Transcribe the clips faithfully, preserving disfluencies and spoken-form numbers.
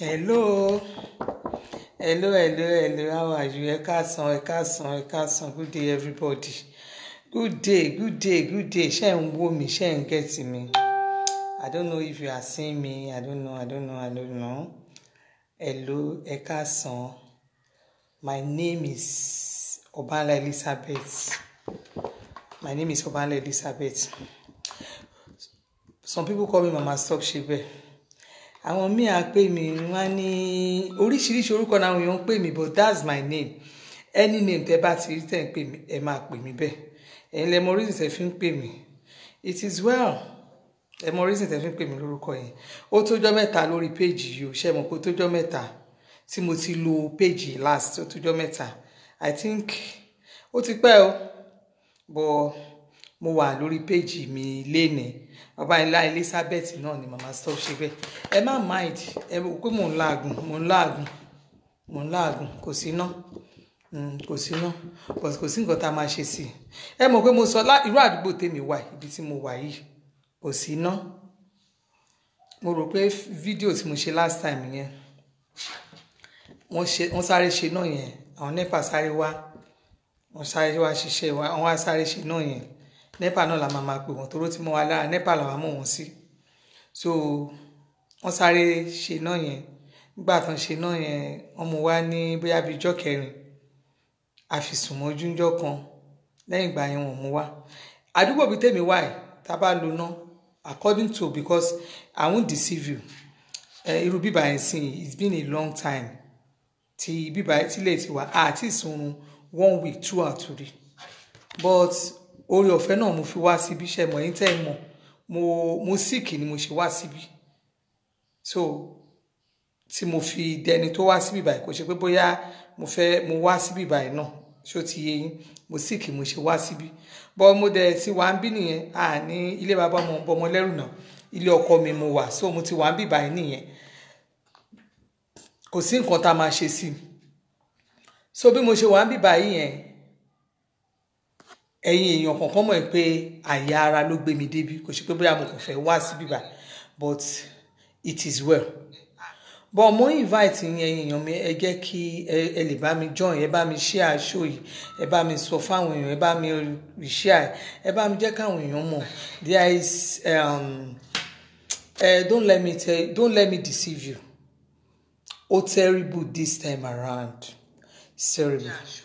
Hello, hello, hello, hello. How are you? Ẹ káàsán, ẹ káàsán, ẹ káàsán. Good day, everybody. Good day, good day, good day. Ṣé ń wò mí, ṣé ń get me. I don't know if you are seeing me. I don't know, I don't know, I don't know. Hello, ẹ káàsán. My name is Obanla Elizabeth. My name is Obanla Elizabeth. Some people call me Mama Stop Shebe. Àwọn míì á pè mí wọ́n ní oríṣiríṣi orúkọ náà àwọn èèyàn ń pè mí, but that's my name. Any name tẹ́ bá ti rí tẹ́ ń pè mí, ẹ máa pè mí bẹ́ẹ̀. Ẹ̀yin lẹ mọ reason tẹ́ fi ń pè mí. It is well. Ẹ mọ reason tẹ́ fi ń pè mí lórúkọ yẹn. Ó tójọ́ mẹ́ta lórí page yìí o. Ṣé mọ̀ pé ó tójọ́ mẹ́ta tí mo ti lo page yìí last. Ó tójọ́ mẹ́ta. I think ó ti pẹ́ o. But mo wà lórí page mi lénìí. Obanla Elizabeth náà ni Mama Stop Shebe. Ẹ má mind, ẹ mọ̀ pé mò ń láàgùn, mò ń láàgùn, mò ń láàgùn, kò sí iná, kò sí iná, but kò sí nǹkan tá a máa ṣe sí. Ẹ mọ̀ pé mo sọ irú àdúgbò tèmi wà, ibi tí mo wà yìí, kò sí iná. Mo rò pé fídíò tí mo ṣe last time yẹn, wọ́n ṣe, wọ́n sáré ṣe náà yẹn, àwọn NEPA sáré wá, wọ́n sáré wá ṣiṣẹ́ wa, wọ́n wá sáré ṣe náà yẹn. NEPA náà la máa máa pè wọ́n toró tí mo wà lára NEPA la máa mọ̀ wọ́n sí. So wọ́n sáré ṣe náà yẹn, nígbà tán ṣe náà yẹn wọ́n mú wá ní bóyá bíi ijọ́ kẹrin àfìsùnmọ́jú ńjọ́ kan, lẹ́yìn ìgbà yẹn wọ́n mú wá. Àdúgbò bíi tèmi wà yìí tá a bá lo ná according to, because I won't deceive you, irú bíbá yẹn sìn, it's been a long time tí bíbá yẹn tílé ti wà àti ìsunrun one week two or three, but orí ọ̀fẹ́ náà mo fi wá síbí. Ṣe mọ̀ yín tẹ́ ẹ mọ̀ mo mo sick ni mo ṣe wá síbí. So tí mo fi dẹni tó wá síbí báyìí, kò ṣe pé bóyá mo fẹ́ mo wá síbí báyìí náà, ṣó ti yé yín, mo sick mo ṣe wá síbí. But mo dẹ̀ ti wà ń bí nìyẹn, à ní ilé bàbá ọmọ bọmọ lẹ́rù náà, ilé ọkọ mi mo wà, so mo ti wà ń bí báyìí nìyẹn. Kò sí nǹkan tá a máa ṣe sí. So bí mo ṣe wà ń bí báyìí yẹn, ẹ̀yin èèyàn kankan mọ̀ pé àyà ara ló gbé mi débi, kò ṣe pé bóyá mo kàn fẹ́ wá síbí báyìí, but it is well. But mo invite yín ẹ̀yin èèyàn mi, ẹ jẹ́ kí ẹ lè bá mi join, ẹ bá mi share show yìí, ẹ bá mi sọ fáwọn èèyàn, ẹ bá mi share, ẹ bá mi jẹ́ káwọn èèyàn mọ̀. There is um, uh, don't let me tell, don't let me deceive you. O terrible this time around. It's terrible.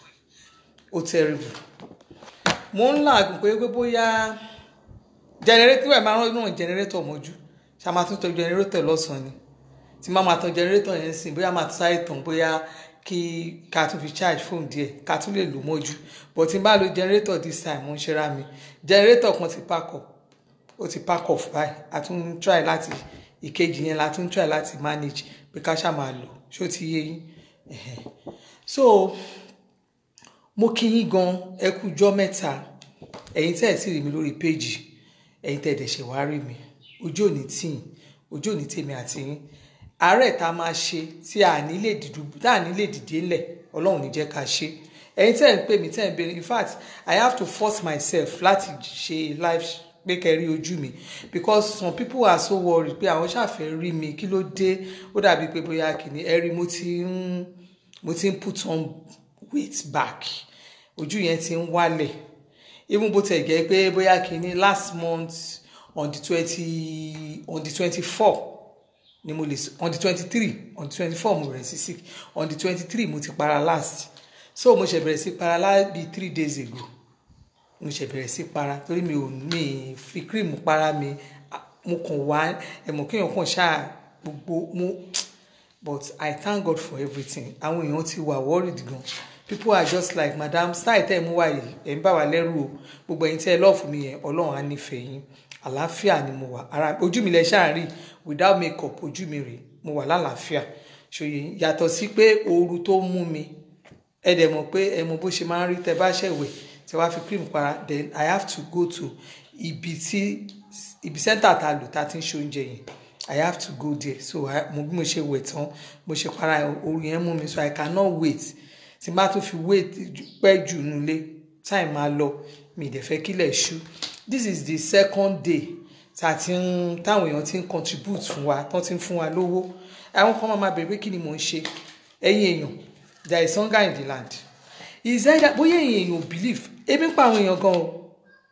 O terrible. Mo ń làágùn pé pé bóyá generator ẹ̀ máa rán náà generator mọ́jú. Ṣá máa tún tọ generator lọ́sàn-án ni. Tí máa máa tọ generator yẹn sìn, bóyá máa tún sáré tàn, bóyá kí ká tún fi charge phone díẹ̀, ká tún lè lò mọ́jú. But tí n bá lo generator this time, mo ń ṣe ra mi. Generator kan ti pack up. Ó ti pack off báyìí. A tún try láti ìkejì yẹn la tún try láti manage pé ká ṣá máa lò. Ṣó ti yé yín? So mo kí yín gan, ẹ kú ọjọ́ mẹ́ta. Ẹ̀yin tẹ́ ẹ sì rí mi lórí page, ẹ̀yin tẹ́ ẹ dẹ̀ ṣe wá rí mi. Ojú òní tì yín, ojú òní tèmi àti yín. Àárẹ̀ tá a máa ṣe tí a ní lè dìdú, tá a ní lè dìde ńlẹ̀, Ọlọ́run ní jẹ́ ká ṣe. Ẹ̀yin tẹ́ ẹ ń pè mí, tẹ́ ẹ ń béèrè. In fact, I have to force myself láti ṣe live pé kẹ́ rí ojú mi, because some people are so worried pé àwọn ṣàfẹ́ rí mi, kí ló dé? Ó dàbí pé bóyá kìíní ẹ rí mo ti ń mo ti ń put on weight back. Ojú yẹn ti ń wálẹ̀. Even bó tẹ̀ jẹ́ pé bóyá kìíní last month on the twenty on the twenty-four ni mo lè on the twenty-three on the twenty-four mo bẹ̀rẹ̀ sí sick, on the twenty-three mo ti para last. So mo ṣe bẹ̀rẹ̀ sí para lá bí three days ago. Mo ṣe bẹ̀rẹ̀ sí para torí mi ò ní fi cream para mi, mo kàn wá ẹ̀mọ̀ kéèyàn kàn ṣáà gbogbo mo, but I thank God for everything. Àwọn èèyàn ti wà worried gan. People are just like, madam, style tẹ́ ẹ mú wá yìí, ẹ̀ ń bà wá lẹ́rù o. Gbogbo ẹ̀yin tẹ́ ẹ love mi yẹn, Ọlọ́run á nífẹ̀ẹ́ yín. Àlàáfíà ni mo wà. Ara ojú mi lẹ ṣáà rí, without makeup ojú mi rè, mo wà lálàáfíà. Ṣòye yàtọ̀ sí pé ooru tó mú mi, ẹ dẹ̀ mọ̀ pé ẹ mọ̀ bó ṣe máa ń rí tẹ́ bá ṣẹ̀wẹ̀, tẹ́ wá fi cream para, then I have to go to ibi tí ibi center ta lò ta ti ń ṣe oúnjẹ yẹn. I have to go there. So mo bí mo ṣe wẹ̀ tán, mo ṣe para, ooru yẹn mú mi, so I cannot wait. Tí n bá tún fi wait pẹ́ jù nulẹ̀, time máa lọ, mi dẹ̀ fẹ́ kílẹ̀ ṣú. This is the second day tá ti ń táwọn èèyàn ti ń contribute fún wa tán ti ń fún wa lówó àwọn kan máa ma bèrè pé kí ni mò ń ṣe ẹ̀yin èèyàn there is hunger in the land is either bóyá ẹ̀yin èèyàn believe ebi ń pa àwọn èèyàn gan o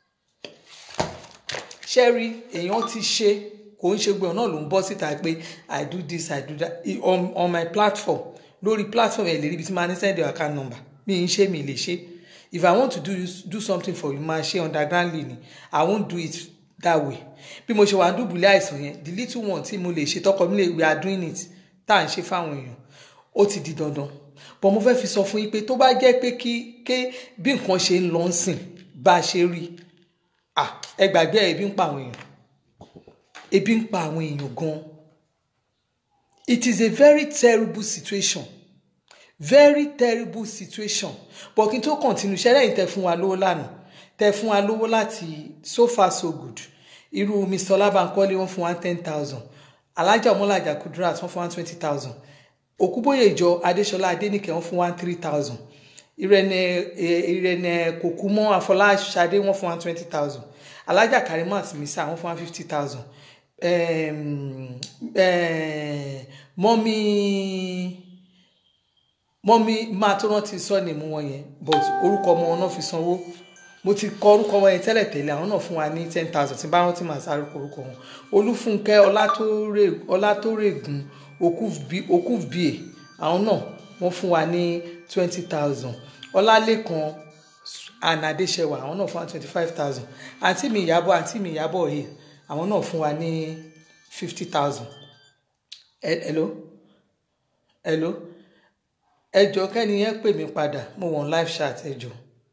ṣẹ́rí èèyàn ti ṣe kò ń ṣe gbọ́n náà ló ń bọ́ síta pé I do this I do that on, on my platform lórí platform ẹ̀ lè rí ibi tí máa ní send your account number mi ń ṣe mi lè ṣe if I want to do do something for you máa ṣe undergroundly ni I won't do it that way bí mo ṣe wà ń dùbúlẹ̀ àìsàn yẹn the little one tí mo lè ṣe tọkọ mi lè we are doing it tá à ń ṣe fáwọn èèyàn ó ti di dandan but mo fẹ́ fi sọ fún yín pé tó bá jẹ́ pé kí ké bí nǹkan ṣe ń lọ sìn bá a ṣe rí ah ẹ gbàgbé ebi ń pa àwọn èèyàn ebi ń pa àwọn èèyàn gan it is a very terrible situation very terrible situation but kí n tó continue ṣẹlẹ̀ yìí tẹ fún wa lówó lánàá tẹ fún wa lówó láti so far so good irú Mr Olabankole wọ́n fún wa ten thousand Alhaja Omolaja Kudirat wọ́n fún wa twenty thousand Okuboyejo Adesola Adenike wọ́n fún wa three thousand Irene Irene Kokumo Afolasade wọ́n fún wa twenty thousand Alhaja Karimat Misa wọ́n fún wa fifty thousand um, um, mọ́mí mọ́mí máa tó rántí sọ ní mú wọn yẹn but orúkọ ọmọ wọn náà fi sanwó mo ti kọ orúkọ wọn yẹn tẹ́lẹ̀ tẹ́lẹ̀ àwọn náà fún wa ní ten thousand tí bá wọn ti máa sáré orúkọ wọn Olúfúnkẹ́ Ọlátórègùn Okuvbie àwọn náà wọ́n fún wa ní twenty thousand Ọlálékan Anadesewa àwọn náà fún wa twenty five thousand àǹtí mi Ìyábọ̀ àǹtí mi Ìyábọ̀ yìí àwọn náà fún wa ní fifty thousand. hello hello ẹjọ kẹ́ni yẹn pè mí padà mo wọ̀n live chat ẹjọ.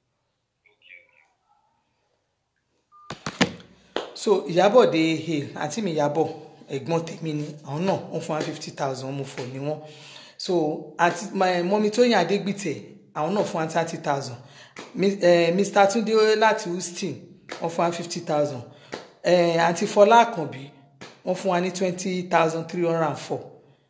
so Ìyábọ̀dé he àǹtí mi Ìyábọ̀ ẹ̀gbọ́n tèmi ni àwọn náà wọ́n fún wa fifty thousand mo fò ní wọn so àti mọ́mí Tóyìn Adégbìtẹ̀ àwọn náà fún wa thirty thousand Mr Túndé láti Houston wọ́n fún wa fifty thousand àǹtí Fọlá Àkànbí wọ́n fún wa ní twenty thousand three hundred and four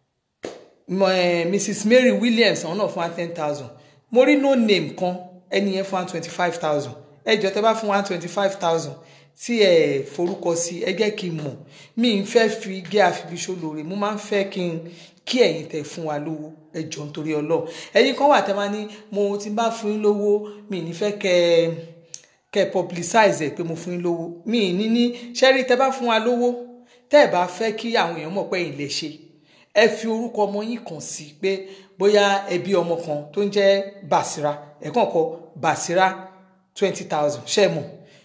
Mrs Mary Williams àwọn náà fún wa ten thousand mo rí no name kan ẹni yẹn fún wa twenty five thousand ẹjọ́ tẹ́ bá fún wa twenty five thousand tí ẹ forúkọ sí ẹ jẹ́ kí n mọ̀ mi ń fẹ́ fi gé àfibíṣó lóore mo máa ń fẹ́ kí n kí ẹ̀yin tẹ́ fún wa lówó ẹjọ́ nítorí Ọlọ́run ẹ̀yin kan wà tẹ́ máa ní mo ti bá fún yín lówó mi ní fẹ́ kẹ́ kẹ́ publicize ẹ̀ pé mo fún yín lówó mi ní ní ṣẹ́rí tẹ́ bá fún wa lówó tẹ́ ẹ bá fẹ́ kí àwọn èèyàn mọ̀ pé ẹ̀yin lè ṣe ẹ fi orúkọ ọmọ yín kàn sí pé bóyá ẹbí ọmọ kan tó ń jẹ́ Basira ẹ kàn kọ Basira twenty thousand ṣe mọ̀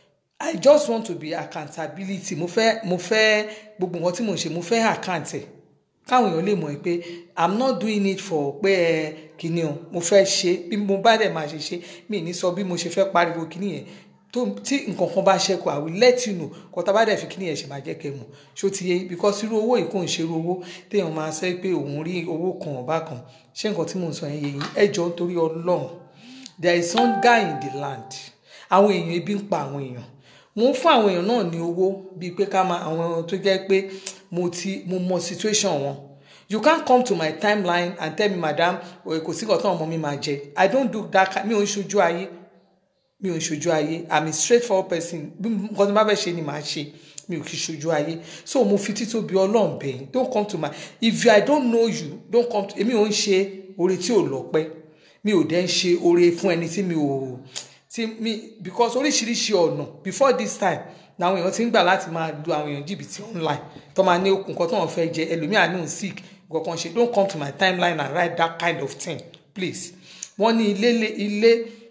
I just want to be accountability mo fẹ́ mo fẹ́ gbogbo nǹkan tí mo ṣe mo fẹ́ account ẹ̀ káwọn èèyàn lè mọ̀ pé I'm not doing it for pé ẹ kìíní o mo fẹ́ ṣe bí mo bá dẹ̀ máa ṣe ṣe mi ní sọ bí mo ṣe fẹ́ pariwo kìíní yẹn tí nǹkan kan bá ṣẹ́kù I will let you know kó tá bá dẹ̀ fi kìíní yẹn ṣe máa jẹ́ kẹ́ mọ̀ ṣó ti yé because irú owó yìí kò ń ṣe irú owó téèyàn máa sẹ́ pé òun rí owó kan ọ̀bá kan ṣé nǹkan tí mò ń sọ yẹn yẹn ẹ jọ̀ọ́ nítorí Ọlọ́run there is hunger in the land àwọn èèyàn ebi ń pa àwọn èèyàn mo ń fún àwọn èèyàn náà ní owó bíi pé ká máa àwọn tó jẹ́ pé mo ti mo mọ situation wọn you can't come to my timeline and tell me madam kò sí nǹkan tó ọmọ mi máa jẹ I don't do that mi ò ń ṣojú ayé mi ò ń ṣojú ayé I'm a straightforward person bí nǹkan tó bá fẹ́ ṣe ni màá ṣe mi ò kì í ṣojú ayé so mo fi títóbi Ọlọ́run bẹ̀yìn don't come to my if I don't know you don't come to èmi ò ń ṣe oore tí ò lọ́pẹ́ mi ò dẹ́ ń ṣe oore fún ẹni tí mi ò tí mi because oríṣiríṣi ọ̀nà before this time làwọn èèyàn ti ń gbà láti máa lu àwọn èèyàn jìbìtì online tó máa ní okùn kan tó wọn fẹ́ jẹ ẹlòmíà ní òun sick nǹkan ṣe don't come to my timeline and write that kind of thing please wọ́n ní ilé ilé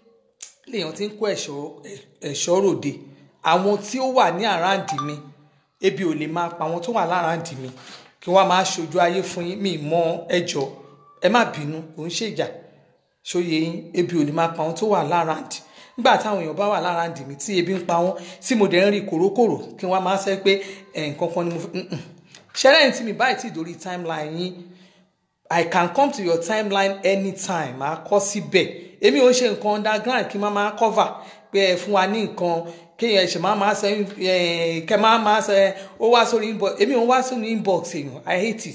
lèèyàn ti ń kó ẹ̀ṣọ́ ròde àwọn tí ó wà ní àràǹdì mi ebi ò lè máa pa àwọn tó wà láràǹdì mi kí wọ́n máa ṣojú ayé fún yín mi mọ ẹjọ́ ẹ má bínú kò ń ṣèjà ṣòye yín ebi ò lè máa pa àwọn tó wà láràǹdì nígbà táwọn èèyàn bá wà láràǹdì mi tí ebi ń pa wọ́n tí mo dẹ̀ ń rí kòrókòrò kí wọ́n máa sẹ́ pé nǹkan kan ni mo fi ṣẹlẹ̀ tí mi báyìí tí ìdórí timeline yín I can come to your timeline anytime máa kọ́ síbẹ̀ èmi ò ń ṣe nǹkan underground kí n máa máa cover pé ẹ fún wa ní nǹkan kéèyàn ṣe máa máa sọ kẹ máa máa sọ ó wá sórí inbox èmi ò ń wá sórí inbox èèyàn I hate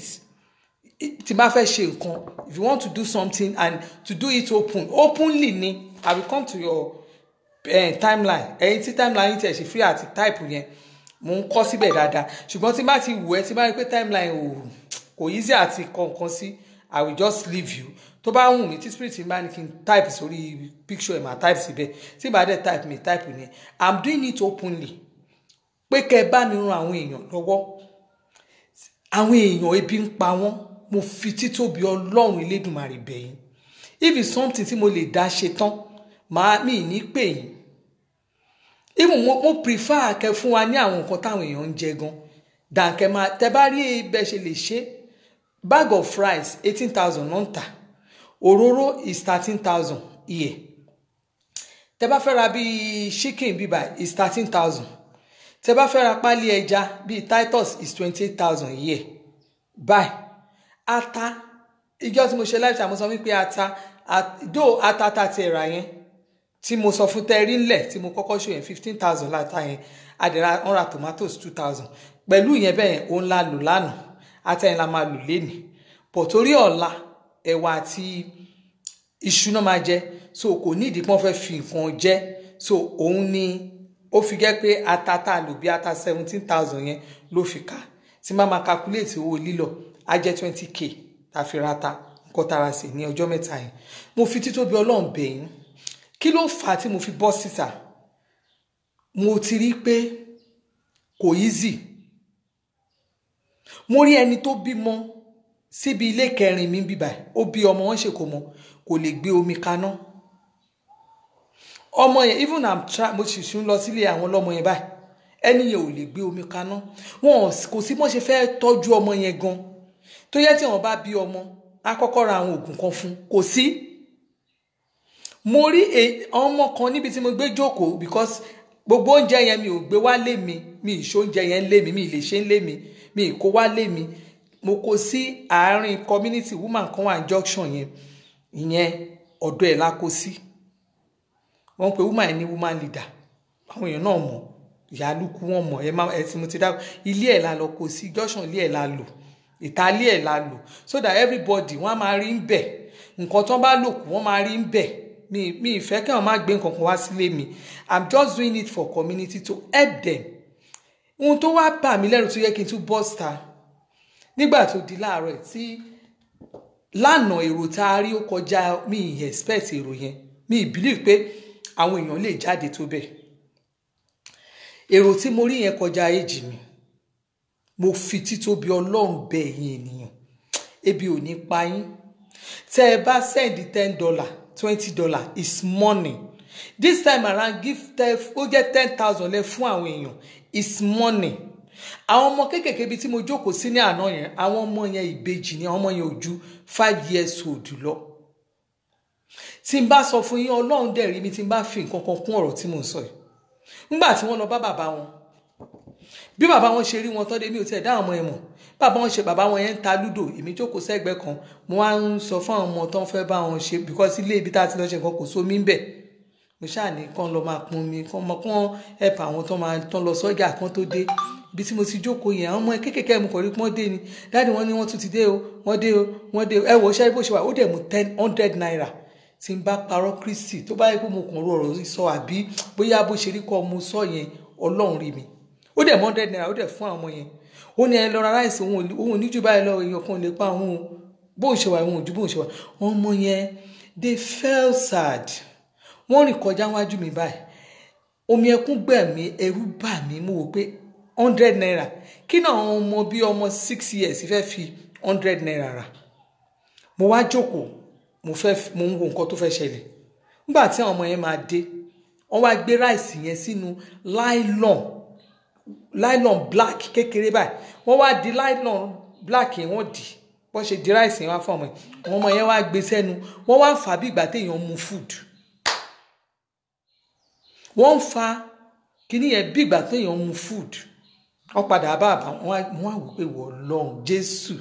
it tí bá fẹ́ ṣe nǹkan if you want to do something and to do it open openly ni I will come to your uh, timeline ẹ̀yin tí timeline yín tẹ̀ ṣe free àti type yẹn mo ń kọ́ síbẹ̀ dáadáa ṣùgbọ́n tí bá ti wù ẹ́ tí bá rí pé timeline ò kò easy àti kọ̀ọ̀kan sí I will just leave you tó bá wù mí tí spirit bá ní kí n type sórí picture ẹ̀ máa type síbẹ̀ tí bá dẹ̀ type mi type ni I'm doing it openly pé kẹ́ ẹ bá mi ran àwọn èèyàn lọ́wọ́ àwọn èèyàn ebi ń pa wọ́n mo fi títóbi Ọlọ́run Elédùmarè bẹ̀ yín if it's something tí mo lè dá ṣe tán màá mi ní pè yín even mo, mo prefer kẹ́ fún wa ní àwọn nǹkan táwọn èèyàn ń jẹ gan dànkẹ́ máa tẹ́ bá rí bẹ́ẹ̀ ṣe lè ṣe bag of rice eighteen thousand ló ń tà òróró is thirteen thousand iye tẹ́ bá fẹ́ ra bíi chicken bíbá is thirteen thousand tẹ́ bá fẹ́ ra pálí ẹja bíi Titus is twenty-eight thousand iye báyìí ata ìjọ tí mo ṣe láìsí àmọ́ sọ wípé ata dó ata ta ti ra yẹn tí mo sọ fún tẹ́rí ńlẹ̀ tí mo kọ́kọ́ ṣe yẹn fifteen thousand láta yẹn àdìrà wọ́n ra tomatoes two thousand pẹ̀lú yẹn bẹ́ẹ̀ òun la lò lánàá ata yẹn la máa lò lénìí pọ̀ torí ọ̀la ẹ̀wà àti iṣu náà máa jẹ so kò ní ìdí pọ́n fẹ́ fi nǹkan jẹ so òun ni ó fi jẹ́ pé ata tá a lò bí ata seventeen thousand yẹn ló fi kà tí máa máa calculate owó lílọ á jẹ́ twenty k tá a fi ra ta nǹkan tara sí ní ọjọ́ mẹ́ta yẹn mo fi títóbi Ọlọ́run bẹ̀ yín kí ló fà á tí mo fi bọ́ síta mo ti rí pé kò easy mo rí ẹni tó bímọ síbi ilé kẹrin mi bíbá ó bí ọmọ wọn ṣe kò mọ kò lè gbé omi kaná ọmọ yẹn even am try mo sì sún lọ sílé àwọn ọlọ́mọ yẹn báyìí ẹni yẹn ò lè gbé omi kaná wọn kò sí bọ́n ṣe fẹ́ tọ́jú ọmọ yẹn gan tó yẹ tí wọn bá bí ọmọ á kọ́kọ́ ra àwọn oògùn kan fún kò sí mo rí ọmọ kan níbi tí mo gbé jókòó because gbogbo oúnjẹ yẹn mi ò gbé wá lé mi mi ìṣó oúnjẹ yẹn lé mi mi lè ṣe ń lé mi mi ìkó wá lé mi mo kó sí àárín community woman kan wà junction yẹn ìyẹn ọ̀dọ̀ ẹ̀ la kó sí wọ́n pe woman ní woman leader àwọn èèyàn náà mọ̀ ìyálùkù wọn mọ̀ ẹ má ẹ tí mo ti dá ilé ẹ̀ la lọ kó sí junction ilé ẹ̀ la lò ìta ilé ẹ̀ la lò so that everybody wọ́n á máa rí ń bẹ̀ nǹkan tó bá lò kù wọ́n máa rí ń bẹ̀ mi mi ìfẹ́ kí wọ́n má gbé nǹkan kan wá sílé mi I'm just doing it for community to help them ohun tó wá bà mí lẹ́rù tó yẹ kí n tún bọ́ síta nígbà tó di láàárọ̀ tí lánàá èrò tá a rí ó kọjá mi ì expect èrò yẹn mi ì believe pé àwọn èèyàn lè jáde tó bẹ́ẹ̀ èrò tí mo rí yẹn kọjá èjì mi mo fi títóbi Ọlọ́run bẹ̀ ẹ̀yin ènìyàn ebi ò ní pa yín tẹ́ ẹ bá send ten dollar twenty dollar is money this time around give ó jẹ́ ten thousand lẹ fún àwọn èèyàn is money àwọn ọmọ kékèké bíi tí mo jókòó sí ní àná yẹn àwọn ọmọ yẹn ìbejì ni àwọn ọmọ yẹn ò ju five years old lọ tí n bá sọ fún yín Ọlọ́run dẹ̀ rí mi tí n bá fi nǹkan kan kún ọ̀rọ̀ tí mò ń sọ yìí nígbà tí wọ́n lọ bá bàbá wọn bí bàbá wọn ṣe rí wọn tọ́ dé mi ò tiẹ̀ dá àwọn ọmọ yẹn mọ̀ bàbá wọn ṣe bàbá wọn yẹn ń ta lúdò èmi jókòó sẹ́gbẹ́ kan mo wá ń sọ fún àwọn ọmọ tó ń fẹ́ bá wọn ṣe because ilé ibi tá a ti lọ ṣe nǹkan kò sómi ń bẹ̀ mo ṣáà ní kán lọ máa pọn omi kán mọ kán help àwọn tó máa tán lọ sọ́jà kán tó dé ibi tí mo ti jókòó yẹn àwọn ọmọ kékèké mo kọ̀ rí pọ́n dé ni dáàdi wọn ní wọ́n tún ti dé o wọ́n dé o wọ́n dé o ẹ wò ó ṣe bó ṣe wà ó dẹ̀ mú ten hundred naira tí n bá parọ́ Kristi tó bá yẹ pé mo kàn rò ọ̀rọ̀ sọ àbí bóyá bó ṣe rí kọ́ mo sọ yẹn Ọlọ́run rí mi ó dẹ̀ mú hundred naira ó dẹ̀ fún àwọn yẹn ó ní ẹ lọ ra ráìsì òun ò ní jù báyìí lọ èèyàn kan lè pa òun bóun ṣe wà òun ò ju bóun ṣe wà ọmọ yẹn they felt sad wọ́n rìn kọjá wájú mi báyìí omi ẹkún gbẹ̀mí ẹ̀rù bà mí mo wò pé hundred naira kí náà àwọn ọmọ bíi ọmọ six years fẹ́ fi hundred naira rà mo wá jókòó mo fẹ́ mo ń wo nǹkan tó fẹ́ ṣẹlẹ̀ nígbà tí àwọn ọmọ yẹn máa dé wọ́n wá gbé ráìsì yẹn sínú nylon nylon black kékeré báyìí wọ́n wá di nylon black yẹn wọ́n dì wọ́n ṣe di ráìsì yẹn wá fún ọmọ yẹn àwọn ọmọ yẹn wá gbé sẹ́nu wọ́n wá fà bí ìgbà téèyàn mu food wọ́n fa kíní yẹn bí ìgbà téèyàn mu food wọ́n padà bá àbá wọ́n wá wò pé wọ́n lọ́hùn Jésù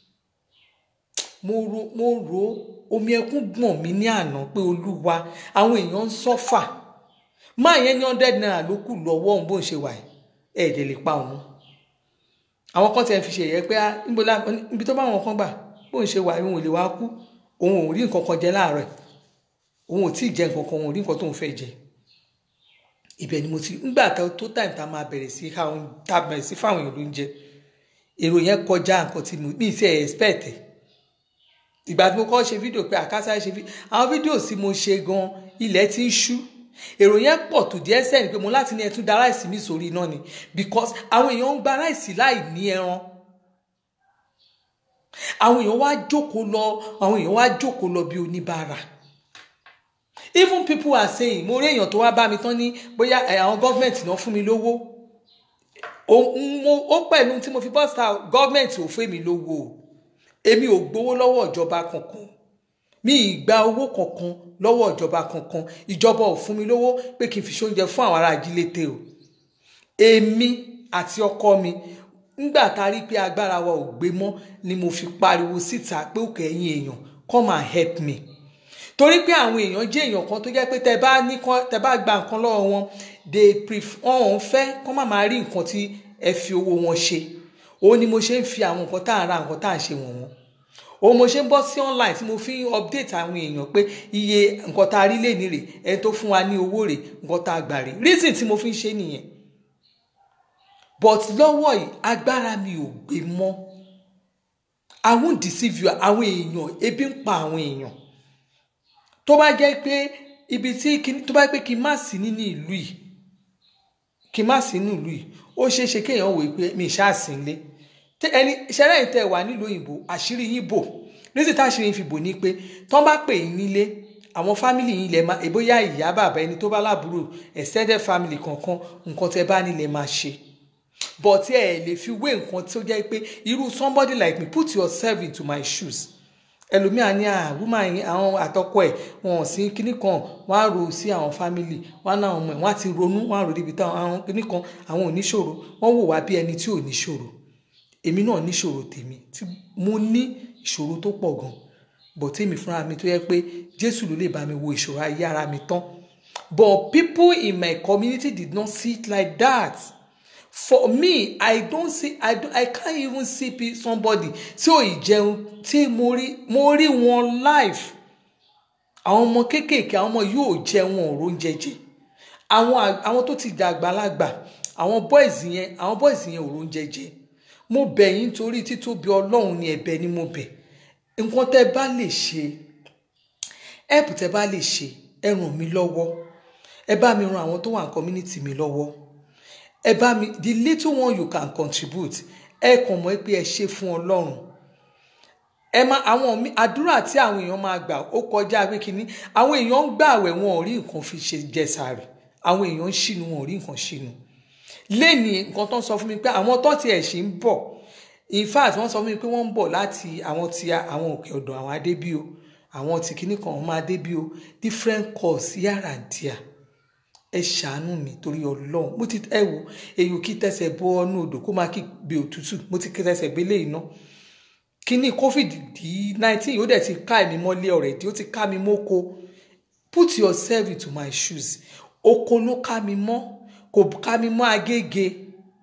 mo ro mo ro omi ẹkún gbọ̀n mi ní àná pé Olúwa àwọn èèyàn ń sọ́fà máa yẹn ní hundred naira ló kù lọ́wọ́ òun bó ń ṣe wà ẹ̀ẹ́dẹ̀ lè pa òun àwọn kan tẹ̀ fi ṣe yẹ pé níbi tó bá wọn kan gbà bó ń ṣe wà òun ò lè wá kú òun ò rí nǹkan kan jẹ láàárọ̀ òun ò tí ì jẹ nǹkan kan òun ò rí nǹkan tóun fẹ́ jẹ ibẹ̀ ni mo ti nígbà tó time tá máa bẹ̀rẹ̀ sí káwọn tá bẹ̀rẹ̀ sí fáwọn èèyàn lóúnjẹ èrò yẹn kọjá nǹkan tí mo mi ti expect ìgbà tí mo kọ́ ṣe fídíò pé àkásá ṣe fi àwọn fídíò tí mo ṣe gan ilẹ̀ ti ń ṣú èrò yẹn pọ̀ tó díẹ̀ sẹ́ni pé mo láti ní ẹtún da ráìsì mi sórí iná ni because àwọn èèyàn ń gba ráìsì láì ní ẹran àwọn èèyàn wá jókòó lọ àwọn èèyàn wá jókòó lọ bí oníbàárà even people are saying mo rí èèyàn tó wá bá mi tán ní bóyá àwọn gọ́ọ̀mẹ̀ntì náà fún mi lówó ó pẹ̀lú tí mo fi bọ́ sáà gọ́ọ̀mẹ̀ntì ò fún mi lówó èmi ò gbowó lọ́wọ́ ìjọba kankan mi ì gba owó kankan lọ́wọ́ ìjọba kankan ìjọba ò fún mi lówó pé kí n fi ṣoúnjẹ fún àwọn ará ajílété o èmi àti ọkọ mi nígbà tá a rí pé agbára wa ò gbé mọ́ ni mo fi pariwo síta pé òkè ẹ̀yin èèyàn come and help me torí pé àwọn èèyàn jẹ́ èèyàn kan tó jẹ́ pé tẹ bá ní tẹ bá gba nǹkan lọ́wọ́ wọn they prefer wọn fẹ́ kọ́ má máa rí nǹkan tí ẹ fi owó wọn ṣe òun ni mo ṣe ń fi àwọn nǹkan tá à ń ra nǹkan tá à ń ṣe wọ̀n wọn òun mo ṣe ń bọ́ sí online tí mo fi ń update àwọn èèyàn pé iye nǹkan tá a rí lè ní rè ẹni tó fún wa ní owó rè nǹkan tá a gbà rè reason tí mo fi ń ṣe nìyẹn but lọ́wọ́ yìí agbára mi ò gbé mọ́ I won't deceive you àwọn èèyàn ebi ń pa àwọn èèyàn tó bá jẹ́ pé ibi tí tó bá pé kí n má sí nínú ìlú yìí kí n má sí nínú ìlú yìí ó ṣeé ṣe kéèyàn wò pé mi ṣáà sí nílé ẹni ìṣẹ́rẹ́ yìí tẹ́ wà nílùú òyìnbó àṣírí yín bò nítorí táṣírí yín fi bò ní pé tán bá pè yín nílé àwọn fámìlì yín lè máa èbóyá ìyá bàbá ẹni tó bá lábúrò extended family kankan nǹkan tẹ́ bá nílé máa ṣe but ẹ lè fi wé nǹkan tó jẹ́ pé irú somebody like me put yourself into my shoes ẹlòmíà ní àwùmá yín àwọn àtọkọ ẹ wọn ò sí kíní kan wọn á ro sí àwọn fámìlì wọn náà ọmọ ẹ wọn á ti ronú wọn á ro débi táwọn àwọn kíní kan àwọn ò níṣòro wọn wò wá bí ẹni tí ò níṣòro èmi náà níṣòro tèmi tí mo ní ìṣòro tó pọ̀ gan but tèmi fúnra mi tó yẹ pé Jésù ló lè bá mi wo ìṣòro ayé ara mi tán but people in my community did not see it like that. For me, I don't see, I don't, I can't even see somebody tí ò jẹun tí mo rí mo rí wọn live. Àwọn ọmọ kéékèèké àwọn ọmọ yóò jẹun ọ̀rọ̀ oúnjẹ àwọn àwọn tó ti dàgbà lágbà àwọn boys yẹn àwọn boys yẹn ọ̀rọ̀ oúnjẹ mo bẹ̀ yín torí títóbi Ọlọ́run ni ẹ̀bẹ̀ ni mo bẹ̀ nǹkan tẹ́ bá lè ṣe help tẹ́ bá lè ṣe ẹ ràn mí lọ́wọ́ ẹ bá mi ràn àwọn tó wà ní community mi lọ́wọ́ ẹ bá mi the little one you can contribute ẹ kàn mọ̀ pé ẹ ṣe fún Ọlọ́run ẹ má àwọn àdúrà tí àwọn èèyàn máa gbà ó kọjá pé kíní àwọn èèyàn ń gbààwẹ̀ wọn ò rí nǹkan fi ṣe jẹsàrè àwọn èèyàn ń ṣìnú wọn ò rí nǹkan ṣìnú lẹ́ni nǹkan tó ń sọ fún mi pé àwọn tó tiẹ̀ ṣì ń bọ̀ in fact wọ́n sọ fún mi pé wọ́n ń bọ̀ láti àwọn ti àwọn òkè ọ̀dọ̀ àwọn adébíò àwọn ti kíní kan ọmọ adébíò different course yàrá díà ẹ ṣàánú mi torí Ọlọ́run mo ti ẹ wò èyí kí tẹsẹ̀ bọ ọ́nú odò kó má kí gbé òtútù mo ti kí tẹsẹ̀ gbélé iná kíní covid nineteen yóò dẹ̀ ti ká mi mọ́lé already ó ti ká mi mọ́kó put yourself into my shoes oko ló ká mi mọ́ kò ká mi mọ́ Agége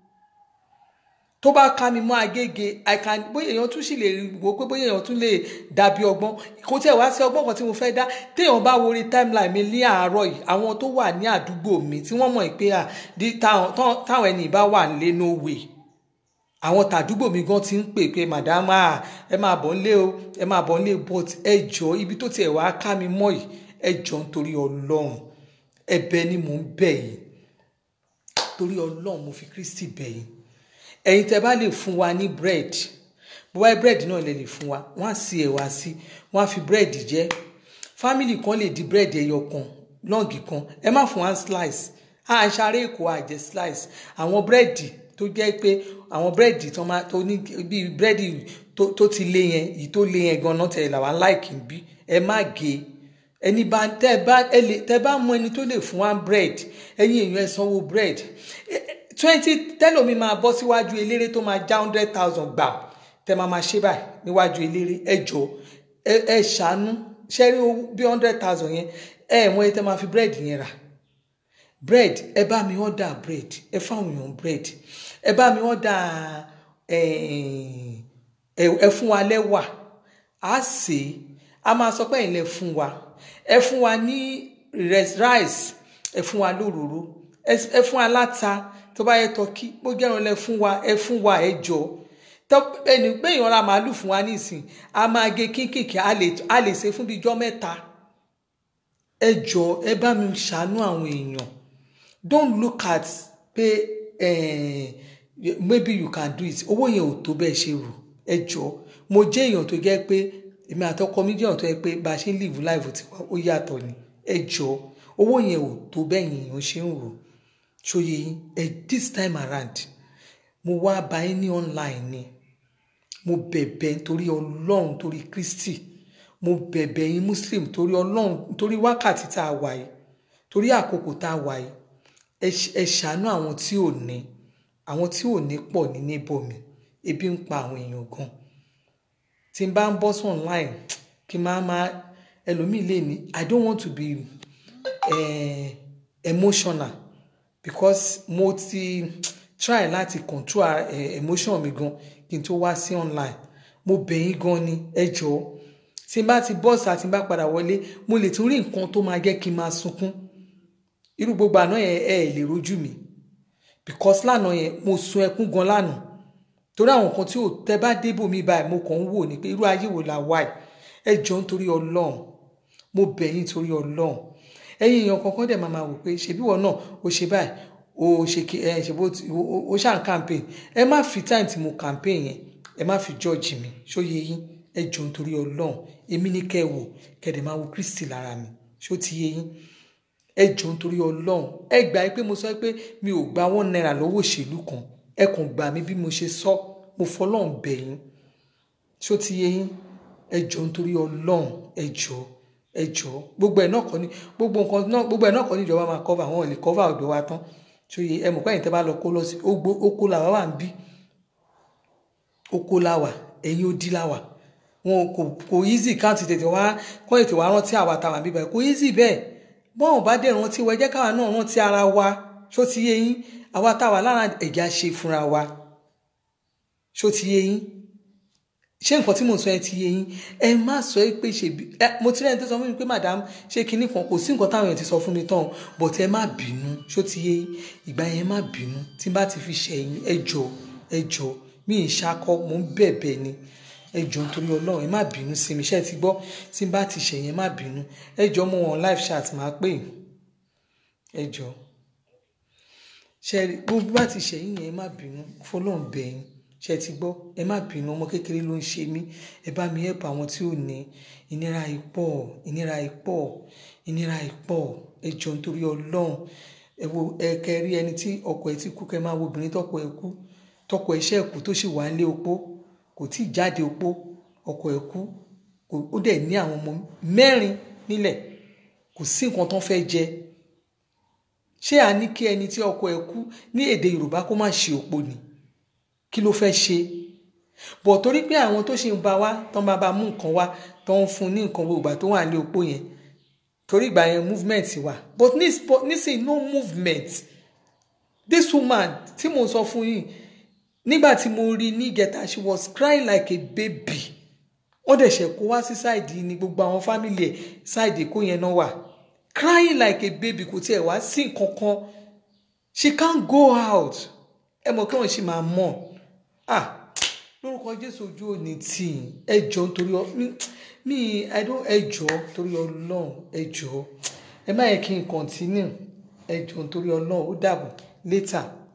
tó bá ká mi mọ́ Agége I can bóyá èèyàn tún sì lè wò pé bóyá èèyàn tún lè dàbí ọgbọ́n kò tí ẹ̀ wá sí ọgbọ́n kan tí mo fẹ́ dá téèyàn bá wo orí timeline mi ní àárọ̀ yìí àwọn tó wà ní àdúgbò mi tí wọ́n mọ̀ pé à táwọn ẹni bá wà nílé no way àwọn tàdúgbò mi gan ti ń pè pé madam ẹ máa bọ̀ nílé o ẹ máa bọ̀ nílé but ẹ jọ ibi tó tiẹ̀ wá ká mi mọ́ yìí ẹ jọ nítorí Ọlọ́run ẹ̀bẹ̀ ni mò ń bẹ̀ yín torí Ọlọ́run mo fi Kristi bẹ̀ yín ẹ̀yin tẹ́ bá lè fún wa ní bread bó wá bread náà lè lè fún wa wọ́n á sí ẹ̀wà sí wọ́n á fi bread jẹ family kan lè di bread ẹyọ kan lọ́ọ̀gì kan ẹ má fún wa slice à ń ṣaré èkó àjẹ slice àwọn bread tó jẹ́ pé àwọn bread tó máa tó ní bí bread tó ti lé yẹn èyí tó lé yẹn gan-an tẹ̀ làwọn like bí ẹ má gé ẹni bá tẹ́ bá ẹ lè tẹ́ bá mọ ẹni tó lè fún wa bread ẹ̀yin èèyàn ẹ sanwó bread twenty tẹ́lómi máa bọ́ síwájú eléré tó máa já hundred thousand gbà tẹ́ máa máa ṣe báyìí níwájú eléré ẹ jọ ẹ ṣàánú ṣẹ́rí bí hundred thousand yẹn ẹ mọ ẹ tẹ́ máa fi bread yẹn rà bread ẹ bá mi order bread ẹ fáwọn èèyàn bread ẹ bá mi order ẹ fún wa lẹ́wà á sè é a máa sọ pé ilẹ̀ fún wa ẹ fún wa ní rice ẹ fún wa lóróró ẹ fún aláta tó bá yẹ tọ́kí bó jẹ́ràn lẹ fún wa ẹ fún wa ẹ jọ ẹni gbẹ̀yìn ra màálù fún wa nísìn a máa gé kínkìnkì a lè ṣe fún bíi ijọ́ mẹ́ta ẹ jọ ẹ bá mi ṣàánú àwọn èèyàn don't look at pé eh, maybe you can do it owó yẹn ò tó bẹ́ẹ̀ ṣe rò ẹ jọ mo jẹ́ èèyàn tó jẹ́ pé èmi àtọkọ mi jẹ́ èèyàn tó jẹ́ pé bá a ṣe ń live life tiwa ó yàtọ̀ ni ẹ jọ owó yẹn ò tó bẹ́ẹ̀ yẹn èèyàn ṣe ń rò ṣòye yín ẹ this time around mo wá bá yín ní online ni mo bẹ̀bẹ̀ nítorí ọlọ́run torí Kristi mo bẹ̀bẹ̀ yín Muslim torí ọlọ́run torí wákàtí tá a wà yìí torí àkókò tá a wà yìí ẹ ṣàánú àwọn tí ò ní àwọn tí ò ní pọ̀ ní neighbor mi ebi ń pa àwọn èèyàn gan tí n bá ń bọ́ sí online kí n máa máa ẹlòmíì lè ní I don't want to be uh, emotional because mo ti try láti control uh, emotion mi gan kí n tó wá sí online mo bẹ̀ yín gan ni ẹ jọ̀ọ́ tí n bá ti bọ́ọ̀sì àti n bá padà wọlé mo lè tún rí nǹkan tó máa jẹ́ kí n máa sunkún irú gbogbo àná yẹn ẹ lè rojú mi because lánàá yẹn mo sun ẹkún gan lánàá torí àwọn nǹkan tí ò tẹ bá débò mi báyìí mo kàn ń wò ní pé irú ayé wo la wà ẹ jọ̀ọ́ nítorí Ọlọ́run mo bẹ̀ yín torí Ọlọ́run ẹ̀yin èèyàn kankan dẹ̀ máa máa wò pé ṣebí wọn náà ó ṣe báyìí ó ṣe kí ẹ ṣe bó ó ṣàn campaign ẹ má fi time tí mo campaign yẹn ẹ má fi judge mi ṣó yé yín ẹ jọ̀ọ́ nítorí Ọlọ́run èmi ní kẹ́ wò kẹ́dẹ̀ máa wo Kristi lára mi ṣó ti yé yín ẹ jọ̀ọ́ nítorí Ọlọ́run ẹ gbà pé mo sọ pé mi ò gba one naira lọ́wọ́ òṣèlú kan ẹ kàn gbà mí bí mo ṣe sọ mo fọlọ́run bẹ̀ yín ṣó ti yé yín ẹ jọ̀ọ́ nítorí Ọlọ́run ẹ jọ̀ọ́ ẹ jọ̀ọ́ gbogbo ẹ̀ náà kọ́ ni gbogbo nǹkan náà gbogbo ẹ̀ náà kọ́ ni ìjọba máa cover àwọn ò lè cover ọ̀dọ̀ wa tán ṣó yé ẹ mọ̀ pé ẹ̀yin tẹ́ bá lọ kó lọ sí oko làwa wà ń bí oko làwà ẹ̀yin ó dí làwà wọn kò kò easy káàtì tètè wá kọ́ ètò wa rántí àwa táwa bíbá kò easy bẹ́ẹ̀ bọ́n bá dẹ̀ rántí wa ẹ jẹ́ káwa náà rántí ara wa ṣó ti yé yín àwa táwa lára ẹ̀já ṣe fúnra wa ṣó ti yé yín ṣé nǹkan tí mo sọ ẹ ti yé yín ẹ má sọ ẹ pé ṣe mo ti rẹ́ni tó sọ fún mi pé madam ṣé kinní kan kò sí nǹkan táwọn èèyàn ti sọ fún mi tán but ẹ má bínú ṣó ti yé yín ìgbà yẹn má bínú tí n bá ti fi ṣẹ̀yìn ẹ jọ̀ọ́ ẹ jọ̀ọ́ mi ì ṣakọ mò ń bẹ̀bẹ̀ ni ẹ jọ̀ọ́ nítorí Ọlọ́run ẹ má bínú sí mi ṣé ti gbọ́ tí n bá ti ṣẹ̀yìn ẹ má bínú ẹ jọ̀ọ́ mo wọn live chat máa pè ẹ jọ̀ọ́ ṣe gbogbo bá ti ṣẹ̀yìn yẹn ẹ má bínú fọlọ́run bẹ̀yìn ṣe ti gbọ́ ẹ má bínú ọmọ kékeré ló ń ṣe mí ẹ bá mi help àwọn tí ò ní ìnira ìpọ̀ ìnira ìpọ̀ ìnira ìpọ̀ ẹ jọ̀ọ́ nítorí Ọlọ́run ẹ wo ẹ kẹrí ẹni tí ọkọ ẹ ti kú kẹ máa wo obìnrin tọkọ ẹ kú tọkọ ẹ ṣe kú tó sì wà nílé opó kò tí ì jáde opó ọkọ ẹ kú ó dẹ̀ ní àwọn ọmọ mẹ́rin nílẹ̀ kò sí nǹkan tán fẹ́ jẹ ṣé a ní kí ẹni tí ọkọ ẹ kú ní èdè Yorùbá kó má ṣe opó ni kí ló fẹ́ ṣe bọ̀ torí pé àwọn tó ṣe ń bá wá tán bá bá mú nǹkan wá tó ń fún ní nǹkan gbogbo tó wà ní opó yẹn torí ìgbà yẹn movement wà but nísìnyí no movement this woman tí mo sọ fún yín nígbà tí mo rí ní gẹ̀ta she was crying like a baby wọ́n dẹ̀ ṣe kó wá sí ṣáìdì ní gbogbo àwọn fámìlì ẹ̀ ṣáìdì kó yẹn náà wà crying like a baby kò tiẹ̀ wá sí nǹkan kan she can't go out ẹ mọ̀ kí wọ́n ṣe máa mọ̀ ah lórúkọ Jésù ojú òní tí ẹ jọ̀ọ́ nítorí mi i don't ẹ jọ̀ọ́ torí Ọlọ́run ẹ jọ̀ọ́ ẹ má yẹ kí n continue ẹ jọ̀ọ́ nítorí Ọlọ́run ó dàbọ̀ later.